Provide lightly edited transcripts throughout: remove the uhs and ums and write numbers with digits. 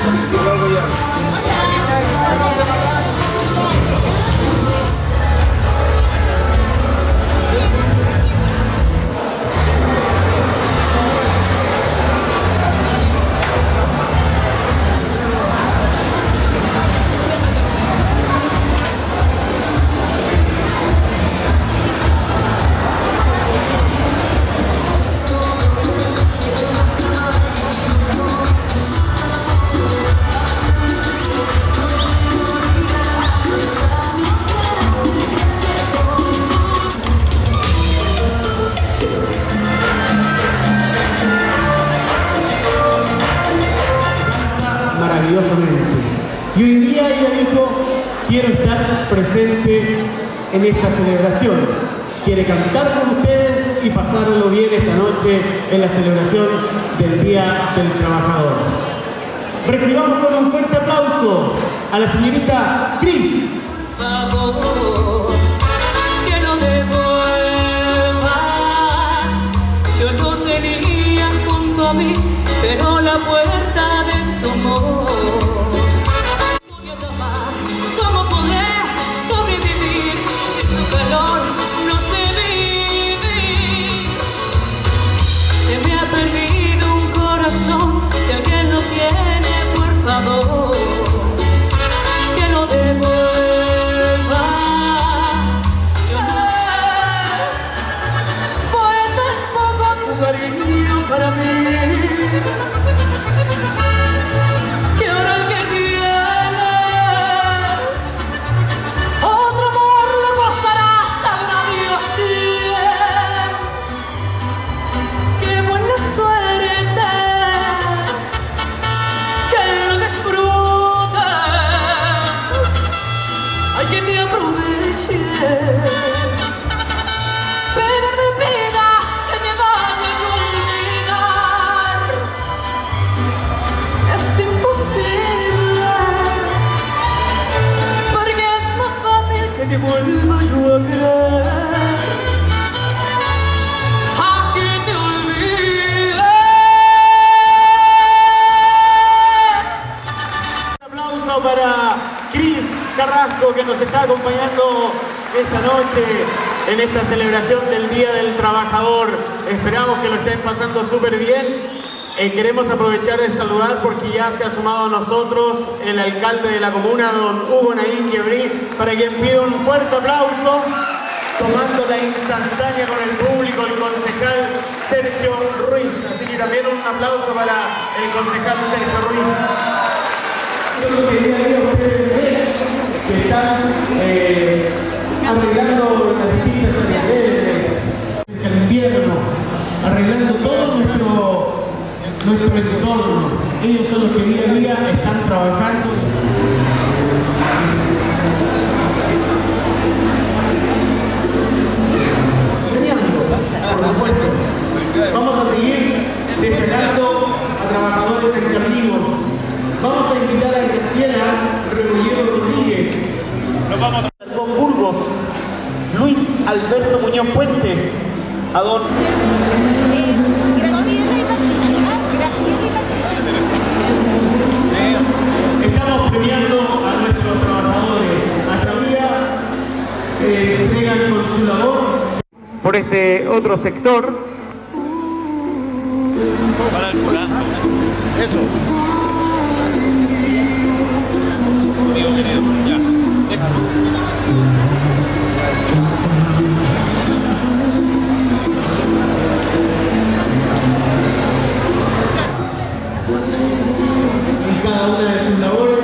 Y hoy día ella dijo, quiero estar presente en esta celebración. Quiere cantar con ustedes y pasarlo bien esta noche en la celebración del Día del Trabajador. Recibamos con un fuerte aplauso a la señorita Cris. Favor, que lo devuelva. Yo lo tenía junto a mí, pero la puerta de su amor. ¿Cómo podré sobrevivir si su calor no sé vivir? Se me ha perdido un corazón, si alguien lo tiene, por favor, que lo devuelva. Yo fue tan poco tu cariño para mí. Para Cris Carrasco, que nos está acompañando esta noche en esta celebración del Día del Trabajador. Esperamos que lo estén pasando súper bien. Queremos aprovechar de saludar porque ya se ha sumado a nosotros el alcalde de la comuna, don Hugo Naín Quebrí, para quien pido un fuerte aplauso. Tomando la instantánea con el público, el concejal Sergio Ruiz. Así que también un aplauso para el concejal Sergio Ruiz. Yo lo que día a día ustedes ven que están arreglando las distintas actividades, el invierno, arreglando todo nuestro entorno. Ellos son los que día a día están trabajando. Por supuesto. Vamos a seguir destacando a trabajadores encarnados. Vamos a invitar a Graciela Rebolledo Rodríguez, con Burgos, Luis Alberto Muñoz Fuentes, a don estamos premiando a nuestros trabajadores. Hasta hoy día entregan con su labor por este otro sector. Para el eso. En cada una de sus labores,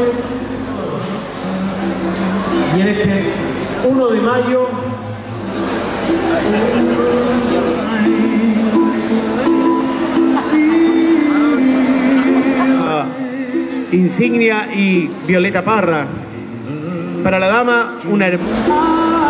y en este 1 de mayo Insignia y Violeta Parra. Para la dama, una hermosa.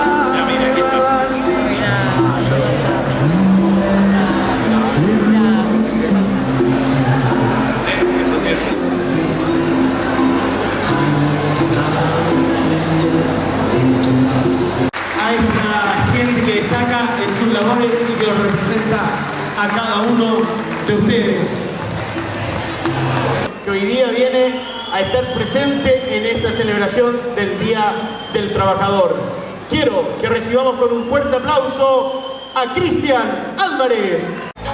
A esta gente que destaca en sus labores y que los representa a cada uno de ustedes. Que hoy día viene a estar presente en esta celebración del Día del Trabajador. Quiero que recibamos con un fuerte aplauso a Cristian Álvarez.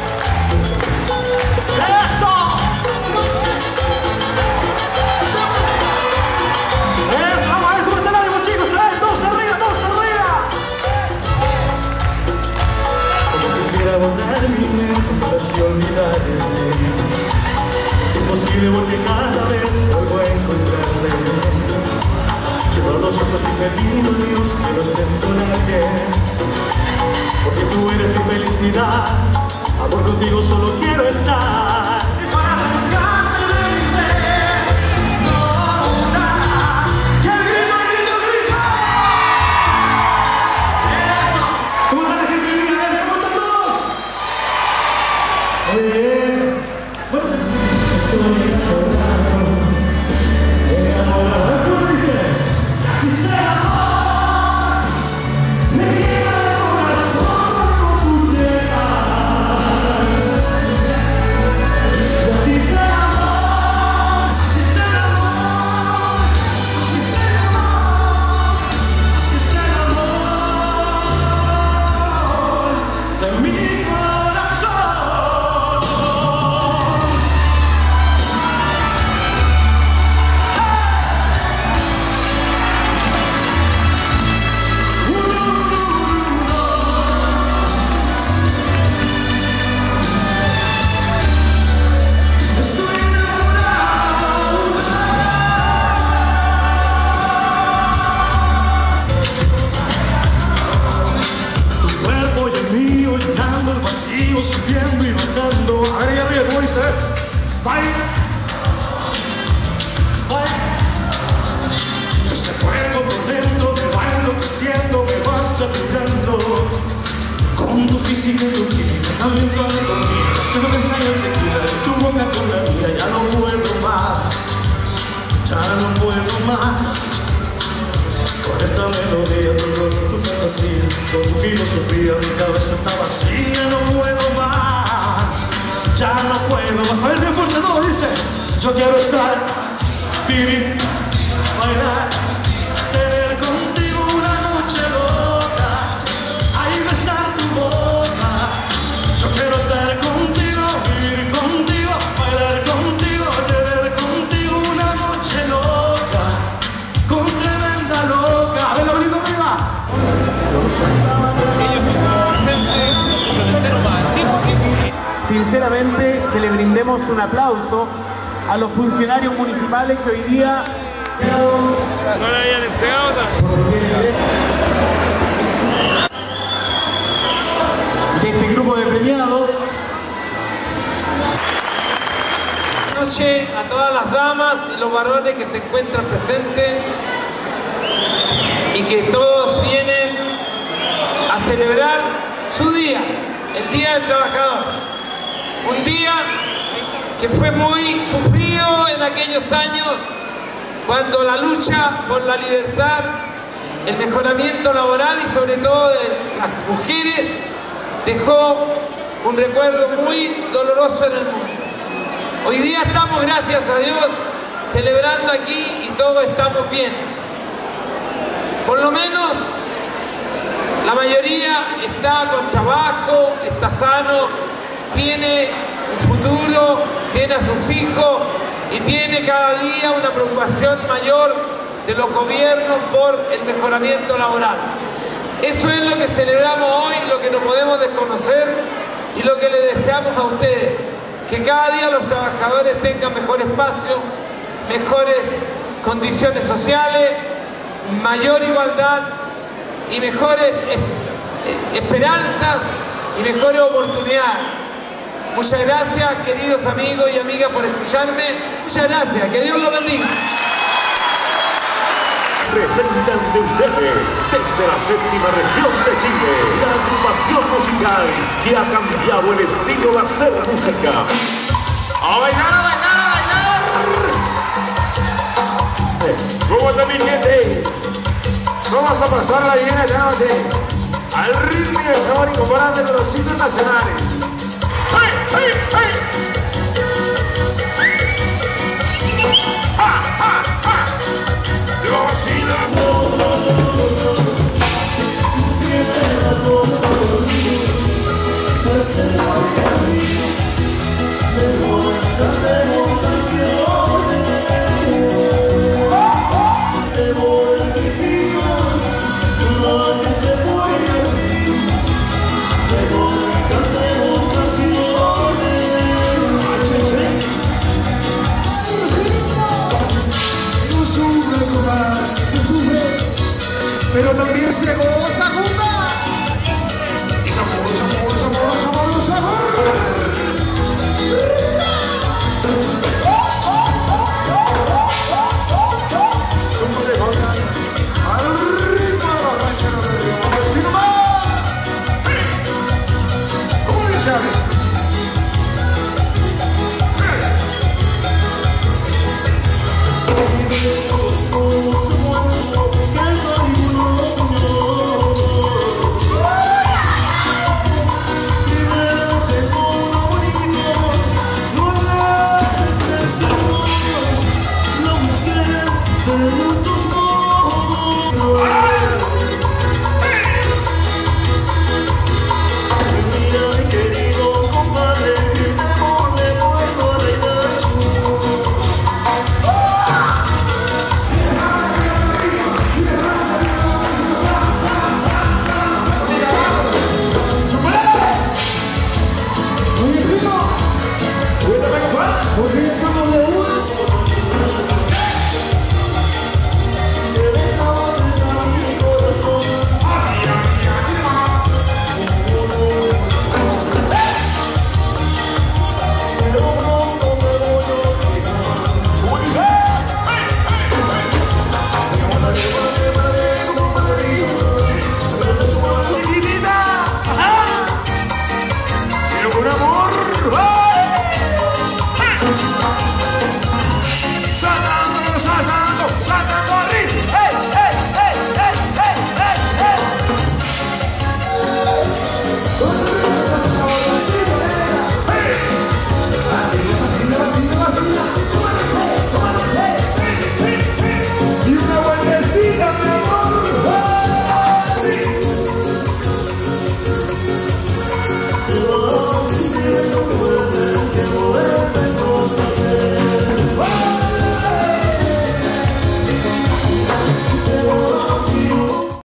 Es imposible porque cada vez vuelvo a encontrarme. Cierro los ojos y te pido, Dios, que no estés con alguien, porque tú eres mi felicidad. Amor, contigo solo quiero estar. Es para arrancarte de mi ser. No, nada. ¡Que grito, grito, grito! ¡Eso! ¿Cómo está la gente de Israel? ¿Cómo están todos? Muy bien. Bueno, estoy enamorado, ¿cómo dice? Así sea, amor, me lleva el corazón con tu llegar. Así sea, amor, así sea, amor, así sea, amor, así sea, amor de mi corazón. Subiendo y bajando. A ver, ahí arriba, ¿cómo dice? Bye. Bye. Ese fuego por dentro me va enloqueciendo, me va saturando. Con tu física y tu química, también con la comida. Se me extraña el tequila y tu boca con la mía. Ya no puedo más, ya no puedo más. Con esta melodía, con tu fantasía, con tu filosofía, mi cabeza está vacía, no puedo más, ya no puedo más. A ver, bien fuerte todo, dice: yo quiero estar, vivir, bailar, tener contigo una noche loca, ahí besar tu boca. Yo quiero estar contigo, vivir contigo, bailar contigo, tener contigo una noche loca, con tremenda loca. A ver, lo grito arriba. Sinceramente, que le brindemos un aplauso a los funcionarios municipales que hoy día de este grupo de premiados. Buenas noches a todas las damas y los varones que se encuentran presentes y que todos vienen a celebrar su día, el Día del Trabajador. Un día que fue muy sufrido en aquellos años cuando la lucha por la libertad, el mejoramiento laboral y sobre todo de las mujeres dejó un recuerdo muy doloroso en el mundo. Hoy día estamos, gracias a Dios, celebrando aquí y todos estamos bien. Por lo menos la mayoría está con trabajo, está sano, tiene un futuro, tiene a sus hijos y tiene cada día una preocupación mayor de los gobiernos por el mejoramiento laboral. Eso es lo que celebramos hoy, lo que no podemos desconocer y lo que le deseamos a ustedes, que cada día los trabajadores tengan mejor espacio, mejores condiciones sociales, mayor igualdad y mejores esperanzas y mejores oportunidades. Muchas gracias, queridos amigos y amigas, por escucharme. Muchas gracias, que Dios los bendiga. Presentan de ustedes, desde la séptima región de Chile, la agrupación musical que ha cambiado el estilo de hacer música. ¡A bailar, a bailar, a bailar! ¿Cómo está mi gente? Vamos a pasarla bien esta noche al ritmo y el sabor incomparable de los sitios nacionales. ¡Hey, hey, hey! ¡Ah! pero también se goza.